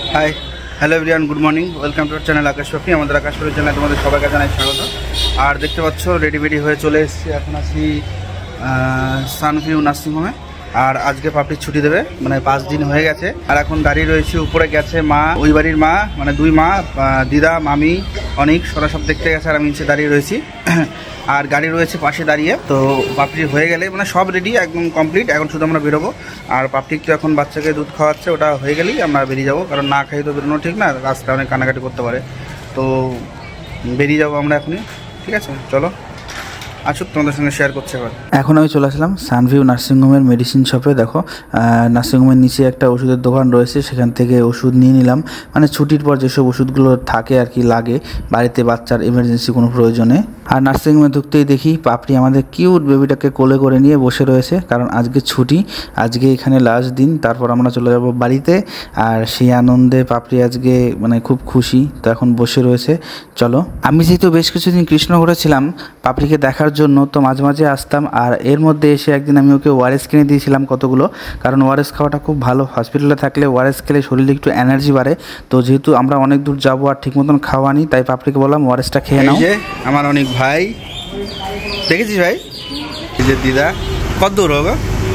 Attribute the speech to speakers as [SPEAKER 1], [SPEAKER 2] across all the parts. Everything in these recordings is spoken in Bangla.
[SPEAKER 1] High hello everyone, good morning, welcome to our channel Akash Papri. আমাদের আকাশ পাপড়ির চ্যানেলে তোমাদের সবাইকে জানাই স্বাগত। আর দেখতে পাচ্ছ রেডি হয়ে চলে এসেছি। এখন আছি সানভিউ নার্সিংহোমে। আর আজকে পাপড়ির ছুটি দেবে, মানে 5 দিন হয়ে গেছে। আর এখন দাঁড়িয়ে রয়েছি, উপরে গেছে মা, ওই বাড়ির মা, মানে 2 মা, দিদা, মামি, অনেক ওরা সব দেখতে গেছে। আর আমি নিচে দাঁড়িয়ে রয়েছি। আর গাড়ি রয়েছে পাশে দাঁড়িয়ে। তো পাপড়ি হয়ে গেলে মানে সব রেডি, একদম কমপ্লিট। এখন শুধু আমরা বেরোবো। আর পাপড়ি তো এখন বাচ্চাকে দুধ খাওয়াচ্ছে, ওটা হয়ে গেলেই আমরা বেরিয়ে যাবো। কারণ না খাই তো বেরোনো ঠিক না, রাস্তায় অনেক কানাকাটি করতে পারে। তো বেরিয়ে যাবো আমরা এখনই। ঠিক আছে, চলো আসুক, তোমাদের সঙ্গে শেয়ার করছে। এবার এখন আমি চলে আসলাম সানভিউ নার্সিংহোমের মেডিসিন শপে। দেখো নার্সিংহোমের নিচে একটা ওষুধের দোকান রয়েছে, সেখান থেকে ওষুধ নিয়ে নিলাম। মানে ছুটির পর যেসব ওষুধগুলো থাকে আর কি, লাগে বাড়িতে বাচ্চার এমার্জেন্সি কোনো প্রয়োজনে। আর নার্সিংহোমে ঢুকতেই দেখি পাপড়ি আমাদের কিউট বেবিটাকে কোলে করে নিয়ে বসে রয়েছে, কারণ আজকে ছুটি, আজকে এখানে লাস্ট দিন। তারপর আমরা চলে যাব বাড়িতে। আর সেই আনন্দে পাপড়ি আজকে মানে খুব খুশি, তো এখন বসে রয়েছে। চলো, আমি যেহেতু বেশ কিছুদিন কৃষ্ণগড়ে ছিলাম পাপড়িকে দেখার জন্য, তো মাঝে মাঝে আসতাম। আর এর মধ্যে এসে একদিন আমি ওকে ওআরএস কিনে দিয়েছিলাম কতগুলো, কারণ ওআরএস খাওয়াটা খুব ভালো। হসপিটালে থাকলে ওআরএস খেলে শরীরে একটু এনার্জি বাড়ে। তো যেহেতু আমরা অনেক দূর যাবো আর ঠিক মতন খাওয়া নি, তাই পাপড়িকে বললাম ওআরএসটা খেয়ে নাও। আমার অনেক ভাই দেখেছিস ভাই, এই যে দিদা, কত দূর হবে?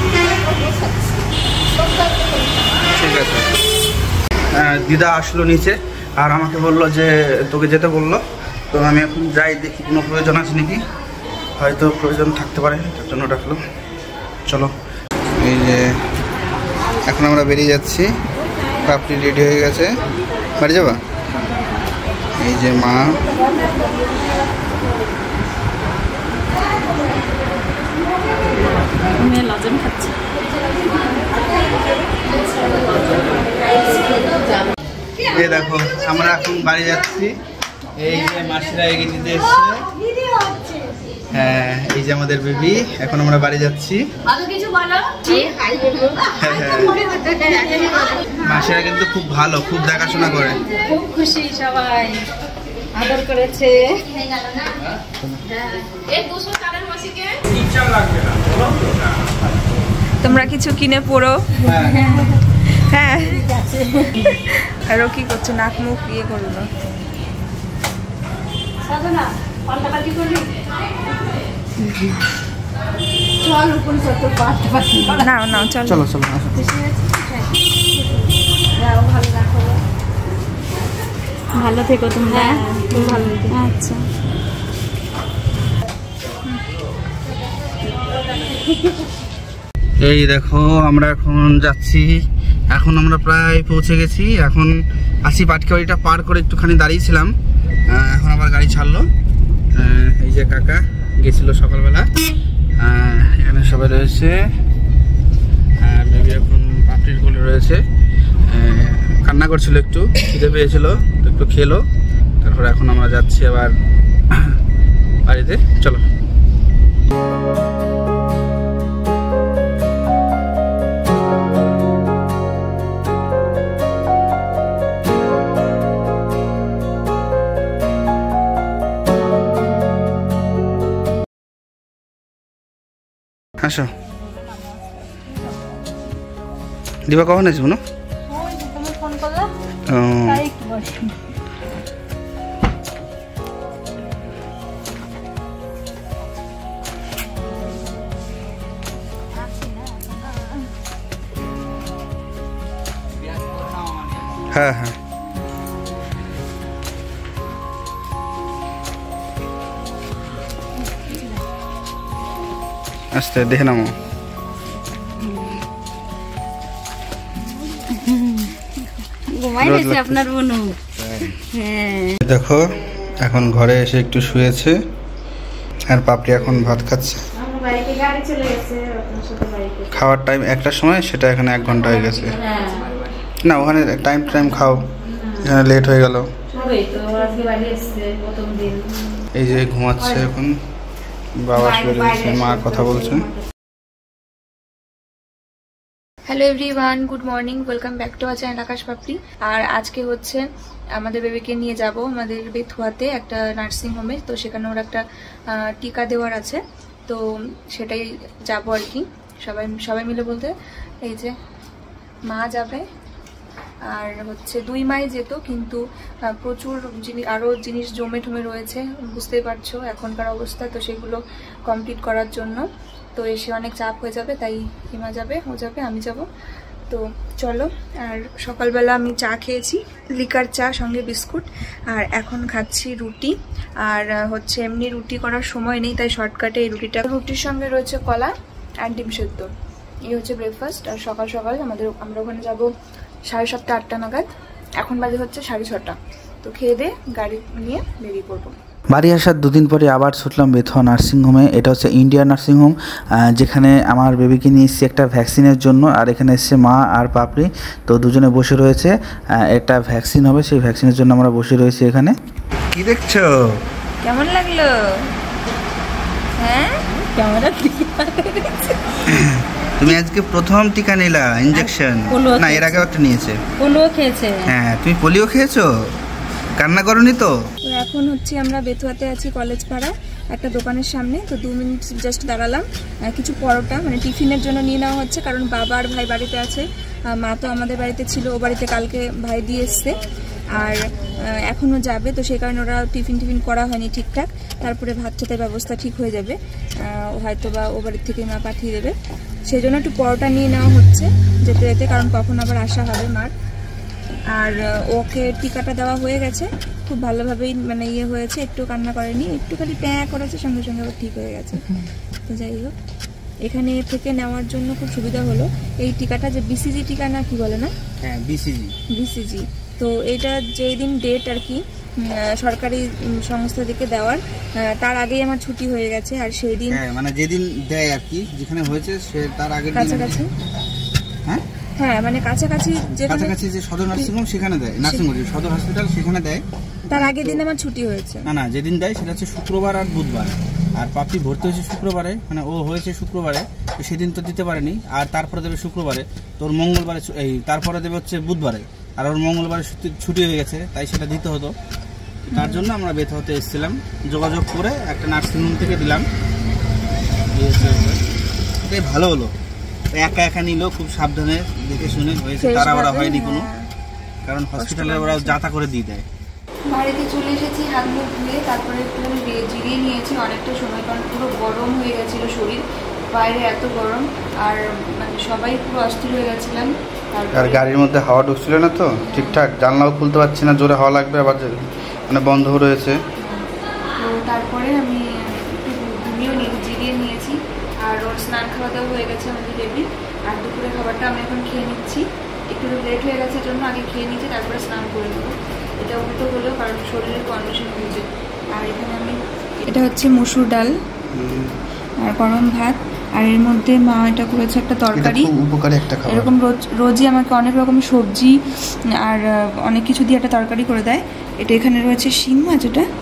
[SPEAKER 1] ঠিক আছে। দিদা আসলো নিচে, আর আমাকে বললো যে তোকে যেতে বললো। তো আমি এখন যাই, দেখি কোনো প্রয়োজন আছে নাকি, হয়তো প্রয়োজন থাকতে পারে, তার জন্য ডাকলো। চলো, এই যে এখন আমরা বেরিয়ে যাচ্ছি। পাপড়ি রেডি হয়ে গেছে, বাড়ি যাবা? এই যে মা, এই দেখো আমরা এখন বাড়ি যাচ্ছি। এই যে মাসিরা এগিয়ে দিতে এসছে। হ্যাঁ, এই যে আমাদের বেবি, এখন আমরা বাড়ি যাচ্ছি। মাসিরা কিন্তু খুব ভালো, খুব দেখাশোনা করে,
[SPEAKER 2] খুব খুশি, সবাই আদর করেছে। তোমরা কিছু কিনে পড়ো। হ্যাঁ, আরো কি করছো? নাক মুখ ইয়ে করলো। না চলো চলো চলো, ভালো থেকো তোমরা। ভালো, আচ্ছা।
[SPEAKER 1] এই দেখো আমরা এখন যাচ্ছি। এখন আমরা প্রায় পৌঁছে গেছি। এখন আসি পাটকাবাড়িটা পার করে একটুখানি দাঁড়িয়েছিলাম, এখন আবার গাড়ি ছাড়লো। এই যে কাকা গেছিল সকালবেলা, এখানে সবাই রয়েছে। বেবি এখন পাপড়ির কোলে রয়েছে, কান্না করছিল, একটু খিদে পেয়েছিল, তো একটু খেলো। তারপরে এখন আমরা যাচ্ছি আবার বাড়িতে। চলো, আসো। দিবা কখন আসবো না? হ্যাঁ হ্যাঁ, আস্তে দেখে নামো।
[SPEAKER 2] আপনার বোনু
[SPEAKER 1] দেখো এখন ঘরে এসে একটু শুয়েছে, আর পাপড়ি এখন ভাত খাচ্ছে। খাওয়ার টাইম 1টার সময়, সেটা এখানে 1 ঘন্টা হয়ে গেছে। না, ওখানে টাইম খাও, এখানে লেট হয়ে গেল। এই যে ঘুমাচ্ছে এখন, বাবা শুয়ে রয়েছে, মা কথা বলছেন।
[SPEAKER 2] Hello everyone, good morning, welcome back to our channel Akash Papri. আর আজকে হচ্ছে আমাদের বেবিকে নিয়ে যাব আমাদের বেথুয়াতে একটা নার্সিং হোমে। তো সেখানে ওর একটা টিকা দেওয়ার আছে, তো সেটাই যাব আর কি। সবাই মিলে বলতে এই যে মা যাবে, আর হচ্ছে 2 মাই যেত, কিন্তু প্রচুর আরও জিনিস জমে ঠমে রয়েছে, বুঝতেই পারছো এখনকার অবস্থা। তো সেগুলো কমপ্লিট করার জন্য তো এসে অনেক চাপ হয়ে যাবে, তাই হিমা যাবে, ও যাবে, আমি যাব। তো চলো। আর সকালবেলা আমি চা খেয়েছি, লিকার চা সঙ্গে বিস্কুট, আর এখন খাচ্ছি রুটি। আর হচ্ছে এমনি রুটি করার সময় নেই, তাই শর্টকাটে এই রুটির সঙ্গে রয়েছে কলা আর ডিম সেদ্ধ। এই হচ্ছে ব্রেকফাস্ট। আর সকাল সকাল আমরা ওখানে যাব 7:30 8টা নাগাদ, এখন বাজে হচ্ছে 6:30। তো খেয়ে দিয়ে গাড়ি নিয়ে বেরিয়ে পড়বো।
[SPEAKER 1] বাড়ি আসার 2 দিন পরে আবার ছুটলাম বেথুয়া নার্সিংহোমে। এটা হচ্ছে ইন্ডিয়ান নার্সিংহোম, যেখানে আমার বেবিকে নিয়ে এসেছি একটা ভ্যাকসিনের জন্য। আর এখানে এসছে মা আর পাপড়ি, তো দুজনে বসে রয়েছে। একটা ভ্যাকসিন হবে, সেই ভ্যাকসিনের জন্য আমরা বসে রয়েছি এখানে। কি দেখছো?
[SPEAKER 2] কেমন লাগলো? হ্যাঁ, ক্যামেরা
[SPEAKER 1] তুমি আজকে প্রথম টিকা নিলা, ইনজেকশন না? এর আগেও একটা নিয়েছে,
[SPEAKER 2] পোলিও খেয়েছে।
[SPEAKER 1] হ্যাঁ, তুমি পোলিও খেয়েছো? কান্না করনি তো?
[SPEAKER 2] এখন হচ্ছে আমরা বেথুয়াতে আছি, কলেজ পাড়া একটা দোকানের সামনে। তো 2 মিনিট জাস্ট দাঁড়ালাম, কিছু পরোটা মানে টিফিনের জন্য নিয়ে নেওয়া হচ্ছে, কারণ বাবা আর ভাই বাড়িতে আছে, মা তো আমাদের বাড়িতে ছিল, ও বাড়িতে কালকে ভাই দিয়ে এসছে, আর এখনও যাবে। তো সেই কারণে ওরা টিফিন করা হয়নি ঠিকঠাক। তারপরে ভাত খেতে ব্যবস্থা ঠিক হয়ে যাবে, হয়তো বা ও বাড়ির থেকে মা পাঠিয়ে দেবে। সেই জন্য একটু পরোটা নিয়ে নেওয়া হচ্ছে যেতে যেতে, কারণ কখন আবার আসা হবে মার। আর ওকে টিকাটা দেওয়া হয়ে গেছে, খুব ভালোভাবেই মানে হয়েছে, একটু কান্না করেনি, একটু খালি প্যাঁ করেছে, সঙ্গে সঙ্গে আবার ঠিক হয়ে গেছে। তো যাই হোক, এখানে থেকে নেওয়ার জন্য খুব সুবিধা হলো। এই টিকাটা যে বিসিজি টিকা না কি বলে না?
[SPEAKER 1] হ্যাঁ, বিসিজি।
[SPEAKER 2] তো এটা যেই দিন ডেট আর কি সরকারি সংস্থা থেকে দেওয়ার, তার আগেই আমার ছুটি হয়ে গেছে। আর সেই দিন
[SPEAKER 1] মানে যেদিন দেয় আর কি, যেখানে হয়েছে সে তার আগের দিন
[SPEAKER 2] কাছাকাছি, হ্যাঁ মানে কাছাকাছি
[SPEAKER 1] যে সদর নার্সিংহোম সেখানে দেয়, নার্সিংহোম সদর হসপিটাল সেখানে দেয়,
[SPEAKER 2] তার আগের দিন আমার ছুটি হয়েছে।
[SPEAKER 1] না যেদিন দেয় সেটা হচ্ছে শুক্রবার আর বুধবার। আর পাপড়ি ভর্তি হয়েছে শুক্রবারে, মানে ও হয়েছে শুক্রবারে, তো সেদিন তো দিতে পারেনি। আর তারপরে দেবে শুক্রবারে, তোর মঙ্গলবারে, এই তারপরে দেবে হচ্ছে বুধবারে, আর ওর মঙ্গলবারে ছুটি হয়ে গেছে, তাই সেটা দিতে হতো। তার জন্য আমরা বেথুয়াতে এসেছিলাম, যোগাযোগ করে একটা নার্সিংহোম থেকে দিলাম। এটাই ভালো হলো, একা একা নিল, খুব সাবধানে দেখে শুনে হয়েছে, তারা ওরা হয়নি কোনো, কারণ হসপিটালে ওরা যাতা করে দিয়ে দেয়।
[SPEAKER 2] বাড়িতে চলে এসেছি, হাত মুখ ধুয়ে, তারপরে একটু জিরিয়ে নিয়েছি অনেকটা সময়, কারণ পুরো গরম হয়ে গেছিলো শরীর, বাইরে এত গরম, আর মানে সবাই পুরো অস্থির হয়ে গেছিলাম।
[SPEAKER 1] আর গাড়ির মধ্যে হাওয়া ঢুকছিল না তো ঠিকঠাক, জানলাও খুলতে পারছি না, জোরে হাওয়া লাগবে, আবার মানে বন্ধ রয়েছে।
[SPEAKER 2] তো তারপরে আমি একটু জিরিয়ে নিয়েছি, আর ওর স্নান খাওয়া দাওয়া হয়ে গেছে আমাদের বেবি। আর দুপুরের খাবারটা আমি এখন খেয়ে নিচ্ছি, একটু লেট হয়ে গেছে জন্য আগে খেয়ে নিচ্ছি, তারপরে স্নান করে নেবো। এটা উল্টো হলো, কারণ শরীরের কন্ডিশন হয়েছে। আর এখানে আমি এটা হচ্ছে মসুর ডাল আর গরম ভাত, আর এর মধ্যে মা এটা করেছে একটা তরকারি,
[SPEAKER 1] উপকারী একটা খাবার।
[SPEAKER 2] এরকম রোজই আমাকে অনেক রকম সবজি আর অনেক কিছু দিয়ে একটা তরকারি করে দেয়। এটা এখানে রয়েছে শিং মাছ,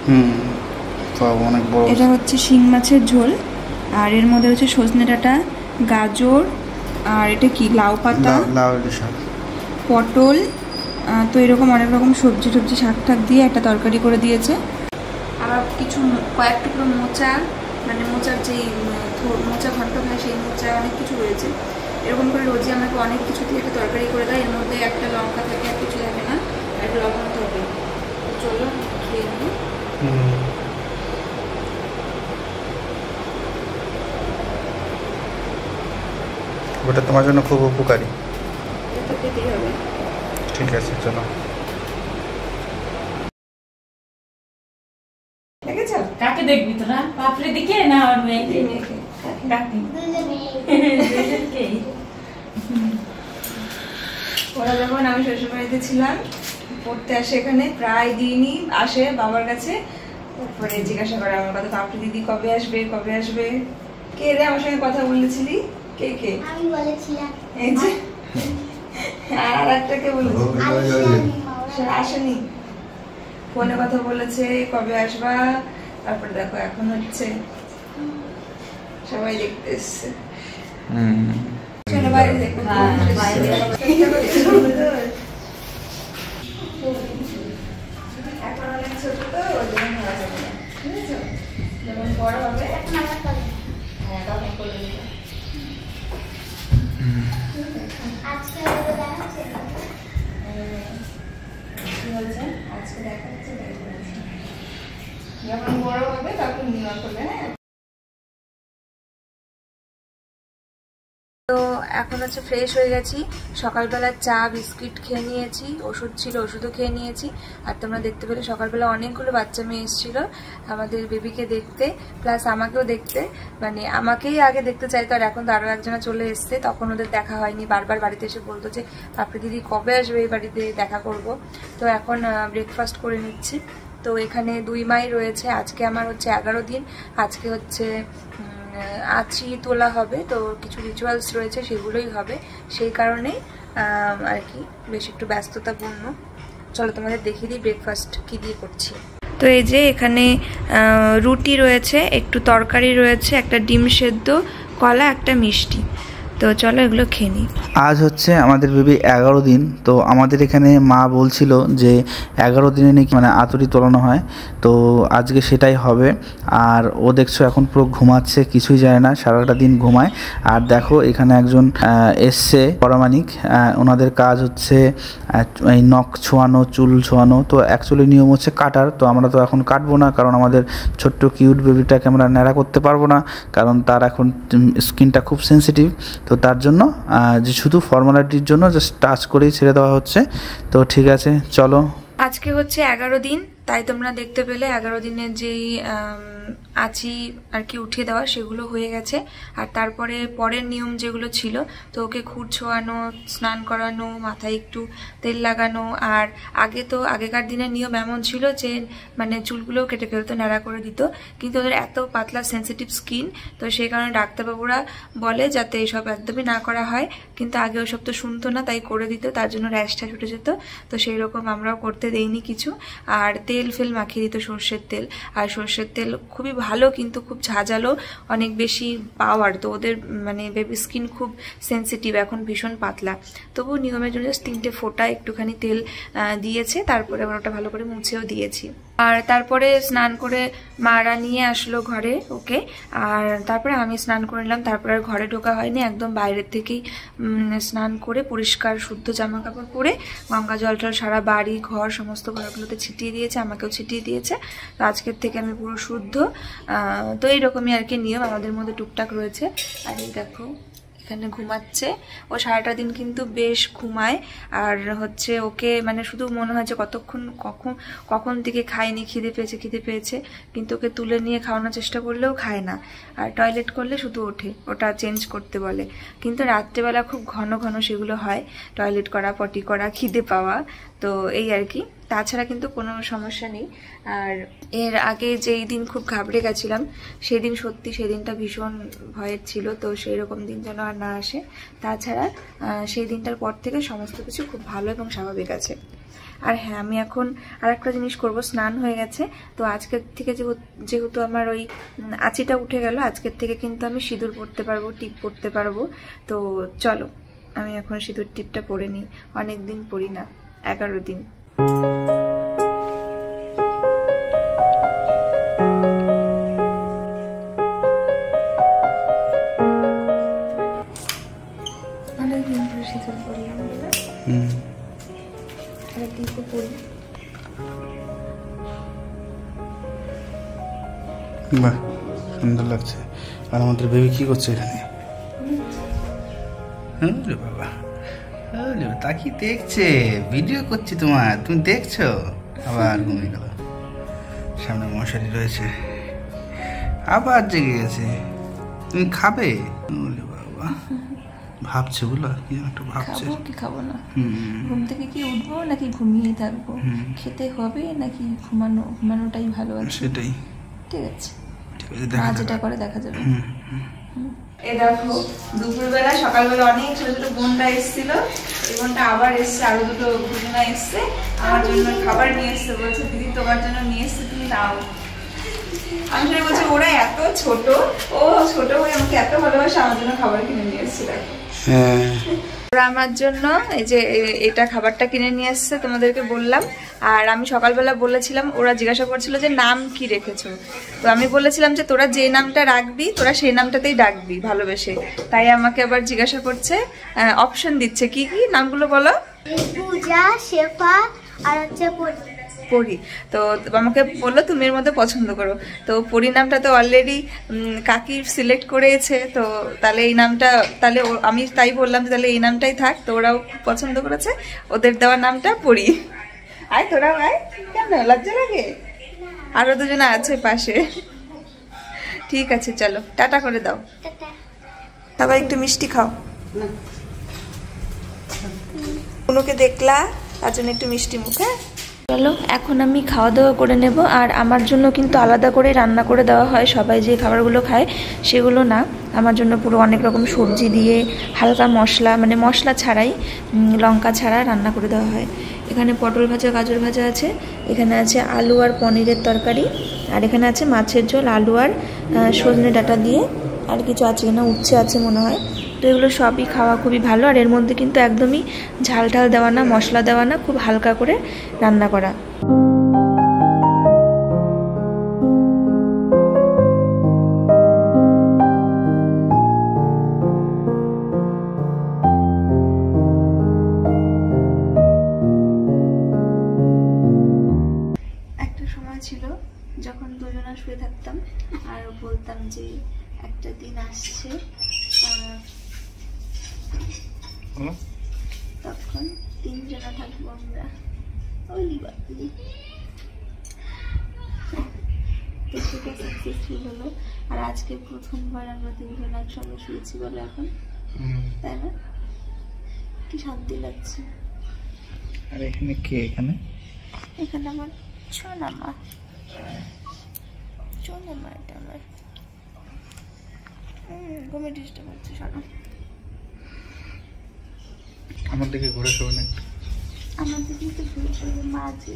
[SPEAKER 2] এটা হচ্ছে শিং মাছের ঝোল, আর এর মধ্যে হচ্ছে সজনে ডাঁটা, গাজর, আর এটা কি লাউ পাতা, পটল, তো এরকম অনেক রকম সবজি শাক টাক দিয়ে একটা তরকারি করে দিয়েছে। আবার কিছু কয়েক টুকরো মোচা, মানে মোচার যেই মোচা ঘন্ট হয় সেই মোচা, অনেক কিছু রয়েছে। এরকম করে রোজই আমাকে অনেক কিছু দিয়ে একটা তরকারি করে দেয়, এর মধ্যে একটা লঙ্কা থাকে, আর কিছু থাকে না, একটা লবণ থাকে। চলো খেয়ে নিই।
[SPEAKER 1] ওটা তোমার জন্য খুব উপকারী,
[SPEAKER 2] এটা খেতেই হবে।
[SPEAKER 1] ঠিক আছে, চলো।
[SPEAKER 2] দেখেছো?
[SPEAKER 3] কাকে দেখবি তোরা? পাপড়ি দিকে না আর মেয়েকে?
[SPEAKER 2] ওরা যখন আমি শ্বশুরবাড়িতে ছিলাম পড়তে আসে, এখানে প্রায় দিনই আসে বাবার কাছে, তারপরে জিজ্ঞাসা করে আমার কথা, পাপড়ি দিদি কবে আসবে কবে আসবে। কে রে আমার সঙ্গে কথা বলেছিলি? কে
[SPEAKER 4] আমি বলেছিলাম।
[SPEAKER 2] এই যে আর একটাকে বলেছি, আসেনি, ফোনে কথা বলেছে কবে আসবা। তারপরে দেখো এখন হচ্ছে সবাই দেখতে এসছে। চলো বাইরে দেখবো। এখন অনেক ছোট তো, ওই জন্য নেওয়া যাবে না, বুঝেছো? যখন বড় হবে তখন করে দেবো। কি হয়েছে আজকে দেখা যাচ্ছে যখন বড় হবে তখন নেওয়া করবে। হ্যাঁ, তো এখন হচ্ছে ফ্রেশ হয়ে গেছি। সকালবেলা চা বিস্কিট খেয়ে নিয়েছি, ওষুধ ছিল ওষুধও খেয়ে নিয়েছি। আর তোমরা দেখতে পেলে সকালবেলা অনেকগুলো বাচ্চা মেয়ে এসেছিলো আমাদের বেবিকে দেখতে, প্লাস আমাকেও দেখতে, মানে আমাকেই আগে দেখতে চাইতো। আর এখন তো আরও একজনা চলে এসছে, তখন ওদের দেখা হয়নি। বারবার বাড়িতে এসে বলতো যে পাপড়ি দিদি কবে আসবে এই বাড়িতে দেখা করব। তো এখন ব্রেকফাস্ট করে নিচ্ছি। তো এখানে 2 মাই রয়েছে। আজকে আমার হচ্ছে 11 দিন। আজকে হচ্ছে আঁচি তোলা হবে, তো কিছু রিচুয়ালস রয়েছে সেগুলোই হবে, সেই কারণেই আর কি বেশ একটু ব্যস্ততাপূর্ণ। চলো তোমাদের দেখিয়ে দিই ব্রেকফাস্ট কি দিয়ে করছি। তো এই যে এখানে রুটি রয়েছে, একটু তরকারি রয়েছে, একটা ডিম সেদ্ধ, কলা, একটা মিষ্টি। তো চলো এগুলো খেয়ে নিই।
[SPEAKER 1] আজ হচ্ছে আমাদের বেবি 11 দিন। তো আমাদের এখানে মা বলছিল যে 11 দিনে নাকি মানে আতুরি তোলানো হয়, তো আজকে সেটাই হবে। আর ও দেখছো এখন পুরো ঘুমাচ্ছে, কিছুই যায় না, সারাটা দিন ঘুমায়। আর দেখো এখানে একজন এসছে পরামানিক, ওনাদের কাজ হচ্ছে এই নখ ছোঁয়ানো, চুল ছোঁয়ানো। তো অ্যাকচুয়ালি নিয়ম হচ্ছে কাটার, তো আমরা তো এখন কাটবো না, কারণ আমাদের ছোট্ট কিউট বেবিটাকে আমরা ন্যাড়া করতে পারবো না, কারণ তার এখন স্কিনটা খুব সেন্সিটিভ। তো তার জন্য যে শুধু ফর্মালিটির জন্য জাস্ট টাচ করেই ছেড়ে দেওয়া হচ্ছে। তো ঠিক আছে চলো।
[SPEAKER 2] আজকে হচ্ছে 11 দিন, তাই তোমরা দেখতে পেলে 11 দিনের যেই আঁচি আর কি উঠিয়ে দেওয়া সেগুলো হয়ে গেছে। আর তারপরে পরের নিয়ম যেগুলো ছিল, তো ওকে খুর ছোঁয়ানো, স্নান করানো, মাথায় একটু তেল লাগানো। আর আগেকার দিনের নিয়ম এমন ছিল যে মানে চুলগুলোও কেটে ফেলতো, ন্যাড়া করে দিত, কিন্তু ওদের এত পাতলা সেন্সিটিভ স্কিন, তো সেই কারণে ডাক্তারবাবুরা বলে যাতে এসব একদমই না করা হয়। কিন্তু আগে ওসব তো শুনতো না, তাই করে দিত, তার জন্য র্যাশটা ছুটে যেত। তো সেই রকম আমরাও করতে দেইনি কিছু। আর তেল ফেল মাখিয়ে দিত, সর্ষের তেল। আর সর্ষের তেল খুবই ভালো, কিন্তু খুব ঝাঁঝালো, অনেক বেশি পাওয়ার। তো ওদের মানে বেবি স্কিন খুব সেন্সিটিভ, এখন ভীষণ পাতলা। তবু নিয়মের জন্য 3টে ফোঁটা একটুখানি তেল দিয়েছে, তারপরে আবার ওটা ভালো করে মুছেও দিয়েছি। আর তারপরে স্নান করে মারা নিয়ে আসলো ঘরে ওকে। আর তারপরে আমি স্নান করে নিলাম। তারপরে আর ঘরে ঢোকা হয়নি, একদম বাইরের থেকেই স্নান করে পরিষ্কার শুদ্ধ জামা কাপড় পরে গঙ্গা জল টল সারা বাড়ি ঘর সমস্ত ঘরগুলোতে ছিটিয়ে দিয়েছে, আমাকেও ছিটিয়ে দিয়েছে। তো আজকের থেকে আমি পুরো শুদ্ধ। তো এইরকমই আর কি নিয়ম আমাদের মধ্যে টুকটাক রয়েছে। আর এই দেখো এখানে ঘুমাচ্ছে ও, সারাটা দিন কিন্তু বেশ ঘুমায়। আর হচ্ছে ওকে মানে শুধু মনে হয় যে কখন থেকে খায়নি, খিদে পেয়েছে, কিন্তু ওকে তুলে নিয়ে খাওয়ানোর চেষ্টা করলেও খায় না। আর টয়লেট করলে শুধু ওঠে, ওটা চেঞ্জ করতে বলে। কিন্তু রাত্রেবেলা খুব ঘন ঘন সেগুলো হয়, টয়লেট করা, পটি করা, খিদে পাওয়া। তো এই আর কি, তাছাড়া কিন্তু কোনো সমস্যা নেই। আর এর আগে যেই দিন খুব ঘাবড়ে গেছিলাম সেদিন সত্যি সেদিনটা ভীষণ ভয়ের ছিল, তো সেই রকম দিন যেন আর না আসে। তাছাড়া সেই দিনটার পর থেকে সমস্ত কিছু খুব ভালো এবং স্বাভাবিক আছে। আর হ্যাঁ, আমি এখন আর একটা জিনিস করব, স্নান হয়ে গেছে তো আজকের থেকে যেহেতু আমার ওই আঁচিটা উঠে গেল, আজকের থেকে কিন্তু আমি সিঁদুর পরতে পারবো, টিপ পরতে পারবো। তো চলো আমি এখন সিঁদুর টিপটা পরে নিই, অনেক দিন পরি না, 11 দিন। অনেকদিন ধরে সিঁদুর পরলাম, টিপও পরি।
[SPEAKER 1] বাহ, সুন্দর লাগছে। আর আমাদের বেবি কি করছে এখানে? বাবা তাকিয়ে দেখছে, ভিডিও করছি তোমার, তুমি দেখছো। আবার ঘুমিয়ে গেল, সামনে মশারি রয়েছে, আবার জেগে গেছে। তুমি খাবে? বাবা ভাবছে, বলো কি একটু ভাবছে।
[SPEAKER 2] খাবো কি খাবো না, ঘুম থেকে কি উঠবো নাকি ঘুমিয়েই থাকবো, খেতে হবে নাকি ঘুমানোটাই ভালো আছে।
[SPEAKER 1] সেটাই
[SPEAKER 2] ঠিক আছে,
[SPEAKER 1] দেখা
[SPEAKER 2] যেটা করে দেখা যাবে। এই দেখো দুপুরবেলা সকালবেলা অনেক ছোট ছোট বোনটা এসেছিল, এই বোনটা আবার এসছে, আরো দুটো বুঝনা এসছে, আমার জন্য খাবার নিয়ে এসছে, বলছে দিদি তোমার জন্য নিয়ে এসছে, তুমি নাও। আমি সেটা বলছি ওরা এত ছোট, ও ছোট হয়ে আমাকে এত ভালোবাসে, আমার জন্য খাবার কিনে নিয়ে এসছে। দেখো ওরা আমার জন্য এই যে এটা খাবারটা কিনে নিয়ে এসছে, তোমাদেরকে বললাম। আর আমি সকালবেলা বলেছিলাম, ওরা জিজ্ঞাসা করছিল যে নাম কি রেখেছো, তো আমি বলেছিলাম যে তোরা যে নামটা রাখবি তোরা সেই নামটাতেই ডাকবি ভালোবেসে। তাই আমাকে আবার জিজ্ঞাসা করছে, অপশন দিচ্ছে কি কি নামগুলো বলো।
[SPEAKER 4] পূজা, শেফা আর হচ্ছে
[SPEAKER 2] পরি। তো আমাকে বললো তুমি এর মধ্যে পছন্দ করো, তো পরি নামটা তো অলরেডি কাকি সিলেক্ট করেছে, তো তাহলে এই নামটা তাহলে আমি তাই বললাম যে তাহলে এই নামটাই থাক। তো ওরাও পছন্দ করেছে, ওদের দেওয়ার নামটা পরি। আয় তোরাও আয়, কেন লজ্জা লাগে? আরো দুজনে আছে পাশে। ঠিক আছে চলো টাটা করে দাও। সবাই একটু মিষ্টি খাও। কোনোকে দেখলা তার জন্য একটু মিষ্টি মুখে। চলো এখন আমি খাওয়া দাওয়া করে নেব। আর আমার জন্য কিন্তু আলাদা করে রান্না করে দেওয়া হয়, সবাই যে খাবারগুলো খায় সেগুলো না, আমার জন্য পুরো অনেক রকম সবজি দিয়ে হালকা মশলা, মানে মশলা ছাড়াই, লঙ্কা ছাড়া রান্না করে দেওয়া হয়। এখানে পটল ভাজা, গাজর ভাজা আছে, এখানে আছে আলু আর পনিরের তরকারি, আর এখানে আছে মাছের ঝোল আলু আর সজনে ডাঁটা দিয়ে, আর কিছু আছে কিনা উচ্ছে আছে মনে হয়। তো এগুলো সবই খাওয়া খুবই ভালো, আর এর মধ্যে কিন্তু একদমই ঝাল ঢাল দেওয়া না, মশলা দেওয়া না, খুব হালকা করে রান্না করা। একটা সময় ছিল যখন দুজনা শুয়ে থাকতাম আর বলতাম যে একটা দিন আসছে তখন তিনজনা থাকবো আমরা। তো সেটা সাকসেসফুল হলো, আর আজকে প্রথমবার আমরা তিনজন একসঙ্গে শুয়েছি বলে এখন, তাই না? কি শান্তি লাগছে।
[SPEAKER 1] আর এখানে কে?
[SPEAKER 2] এখানে আমার সোনামা, সোনামা এটা আমার ঘুমে ডিস্টার্ব হচ্ছে। শোনো
[SPEAKER 1] আমার দিকে ঘুরে শোবে না,
[SPEAKER 2] আমার দিকে তো ঘুরে শোবে মা আছে,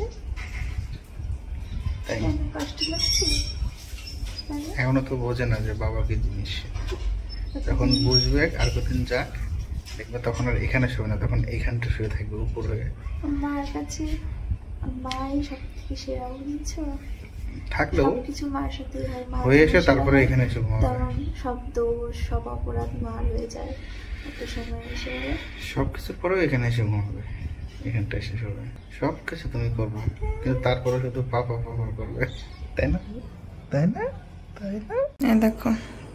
[SPEAKER 2] কষ্ট লাগছে।
[SPEAKER 1] এখনো তো বোঝে না যে বাবা কি জিনিস, যখন বুঝবে আর কতদিন যাক দেখবে তখন আর এখানে শোবে না, তখন এইখানটা শুয়ে থাকবে উপর হয়ে।
[SPEAKER 2] মার কাছে মাই সব থেকে সেরা, বুঝছো?
[SPEAKER 1] থাকলেও
[SPEAKER 2] কিছু মার সাথে হয়, মা
[SPEAKER 1] হয়ে এসে তারপরে এখানে এসে ঘুমাবে,
[SPEAKER 2] তখন সব দোষ সব অপরাধ মার হয়ে যায়। একটা সময় এসে
[SPEAKER 1] সবকিছুর পরেও এখানে এসে ঘুমাবে, এখানটা এসে শোবে, সবকিছু তুমি করবে, কিন্তু তারপরে শুধু পাপা পাপা করবে, তাই না? তাই না? তাই না?
[SPEAKER 2] দেখো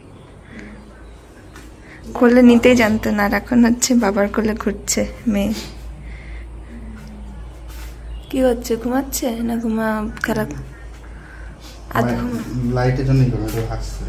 [SPEAKER 2] কোলে নিতেই জানতো না, আর এখন হচ্ছে বাবার কোলে ঘুরছে মেয়ে। কি হচ্ছে, ঘুমাচ্ছে না ঘুমা খারাপ?
[SPEAKER 1] লাইটের জন্যই হাসছে।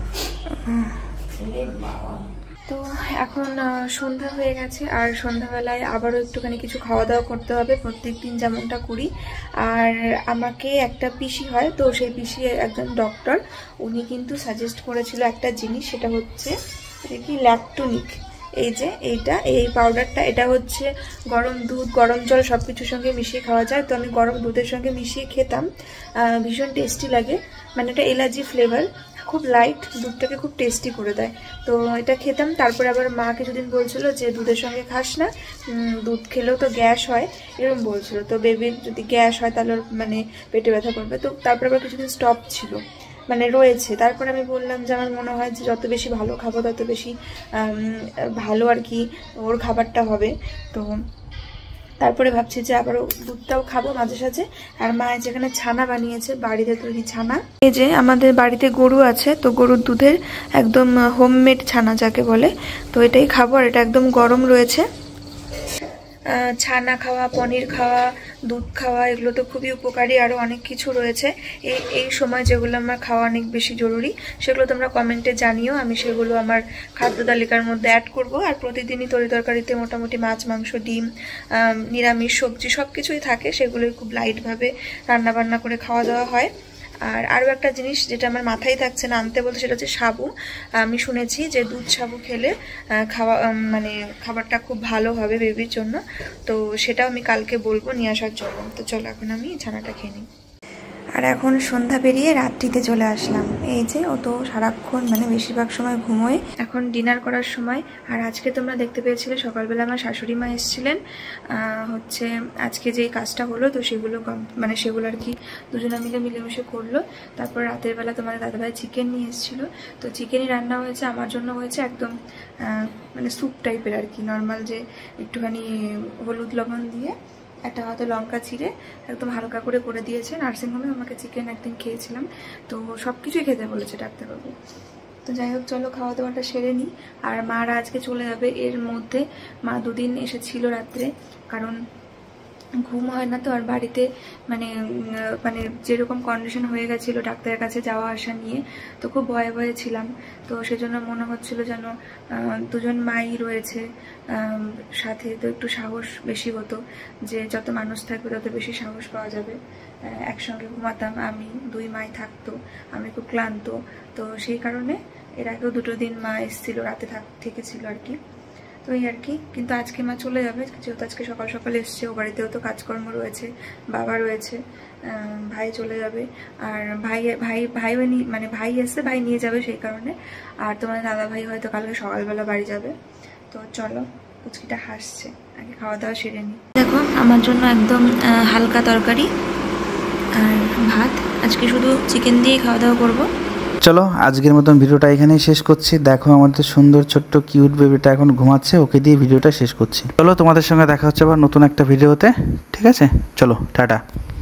[SPEAKER 2] তো এখন সন্ধ্যা হয়ে গেছে, আর সন্ধ্যাবেলায় আবারও একটুখানি কিছু খাওয়া দাওয়া করতে হবে, প্রত্যেক দিন যেমনটা করি। আর আমাকে একটা পিসি হয়, তো সেই পিসি একজন ডক্টর, উনি কিন্তু সাজেস্ট করেছিল একটা জিনিস, সেটা হচ্ছে কি ল্যাকটোনিক। এই যে এইটা, এই পাউডারটা, এটা হচ্ছে গরম দুধ গরম জল সব কিছুর সঙ্গে মিশিয়ে খাওয়া যায়। তো আমি গরম দুধের সঙ্গে মিশিয়ে খেতাম, ভীষণ টেস্টি লাগে, মানে এটা এলার্জি ফ্লেভার, খুব লাইট, দুধটাকে খুব টেস্টি করে দেয়। তো এটা খেতাম। তারপরে আবার মা কিছুদিন বলছিল যে দুধের সঙ্গে খাস না, দুধ খেলেও তো গ্যাস হয়, এরকম বলছিল। তো বেবির যদি গ্যাস হয় তাহলে মানে পেটে ব্যথা করবে। তো তারপরে আবার কিছুদিন স্টপ ছিল, মানে রয়েছে। তারপরে আমি বললাম যে আমার মনে হয় যে যত বেশি ভালো খাবো তত বেশি ভালো আর কি ওর খাবারটা হবে। তো তারপরে ভাবছি যে আবারও দুধটাও খাবো মাঝে সাঝে। আর মা যেখানে ছানা বানিয়েছে, বাড়িতে তৈরি ছানা, এই যে আমাদের বাড়িতে গরু আছে, তো গরুর দুধের একদম হোমমেড ছানা যাকে বলে, তো এটাই খাবো। আর এটা একদম গরম রয়েছে। ছানা খাওয়া, পনির খাওয়া, দুধ খাওয়া, এগুলো তো খুবই উপকারী। আরও অনেক কিছু রয়েছে এই সময় যেগুলো আমার খাওয়া অনেক বেশি জরুরি, সেগুলো তোমরা কমেন্টে জানিও, আমি সেগুলো আমার খাদ্য তালিকার মধ্যে অ্যাড করব। আর প্রতিদিনই তরিতরকারিতে মোটামুটি মাছ, মাংস, ডিম, নিরামিষ সবজি সব কিছুই থাকে, সেগুলোই খুব লাইটভাবে রান্নাবান্না করে খাওয়া দাওয়া হয়। আর আরও একটা জিনিস যেটা আমার মাথায় থাকছে না আনতে বলতে, সেটা হচ্ছে সাবু। আমি শুনেছি যে দুধ সাবু খেলে মানে খাবারটা খুব ভালো হবে বেবির জন্য, তো সেটাও আমি কালকে বলবো নিয়ে আসার জন্য। তো চলো এখন আমি ছানাটা খেয়ে নিই। আর এখন সন্ধ্যা পেরিয়ে রাত্রিতে চলে আসলাম। এই যে ও তো সারাক্ষণ মানে বেশিরভাগ সময় ঘুমোয়। এখন ডিনার করার সময়। আর আজকে তোমরা দেখতে পেয়েছিলে সকালবেলা আমার শাশুড়ি মা এসেছিলেন, হচ্ছে আজকে যেই কাজটা হলো তো সেগুলো মানে সেগুলো আর কি দুজনে মিলে মিলেমিশে করলো। তারপর রাতের বেলা তোমাদের দাদাভাই চিকেন নিয়ে এসেছিলো, তো চিকেনই রান্না হয়েছে। আমার জন্য হয়েছে একদম মানে স্যুপ টাইপের আর কি, নর্মাল যে একটুখানি হলুদ লবণ দিয়ে একটা হয়তো লঙ্কা চিড়ে একদম হালকা করে করে দিয়েছে। নার্সিংহোমে আমাকে চিকেন একদিন খেয়েছিলাম, তো সব কিছুই খেতে বলেছে ডাক্তারবাবু। তো যাই হোক চলো খাওয়া দাওয়াটা সেরে নিই। আর মারা আজকে চলে যাবে। এর মধ্যে মা দুদিন এসেছিল রাত্রে, কারণ ঘুম হয় না তো। আর বাড়িতে মানে মানে যেরকম কন্ডিশন হয়ে গেছিলো ডাক্তারের কাছে যাওয়া আসা নিয়ে, তো খুব ভয়ে ভয়ে ছিলাম। তো সেজন্য মনে হচ্ছিল যেন দুজন মাই রয়েছে সাথে, তো একটু সাহস বেশি হতো, যে যত মানুষ থাকবে তত বেশি সাহস পাওয়া যাবে। একসঙ্গে ঘুমাতাম আমি, দুই মাই থাকতো, আমি খুব ক্লান্ত। তো সেই কারণে এর আগেও 2 দিন মা এসেছিল, রাতে থেকেছিল আর কি। তো এই আর কি। কিন্তু আজকে মা চলে যাবে, যেহেতু আজকে সকাল সকাল এসছে। ও বাড়িতেও তো কাজকর্ম রয়েছে, বাবা রয়েছে, ভাই চলে যাবে। আর ভাইও মানে ভাই এসে ভাই নিয়ে যাবে সেই কারণে। আর তোমার দাদা ভাই হয়তো কালকে সকালবেলা বাড়ি যাবে। তো চলো, পুচকিটা হাসছে, আগে খাওয়া দাওয়া সেরে নিই। দেখো আমার জন্য একদম হালকা তরকারি আর ভাত, আজকে শুধু চিকেন দিয়েই খাওয়া দাওয়া করবো।
[SPEAKER 1] চলো আজকের মতন ভিডিওটা এখানেই শেষ করছি। দেখো আমাদের সুন্দর ছোট্ট কিউট বেবিটা এখন ঘুমাচ্ছে, ওকে দিয়ে ভিডিওটা শেষ করছি। চলো তোমাদের সঙ্গে দেখা হচ্ছে আবার নতুন একটা ভিডিওতে, ঠিক আছে? চলো টাটা।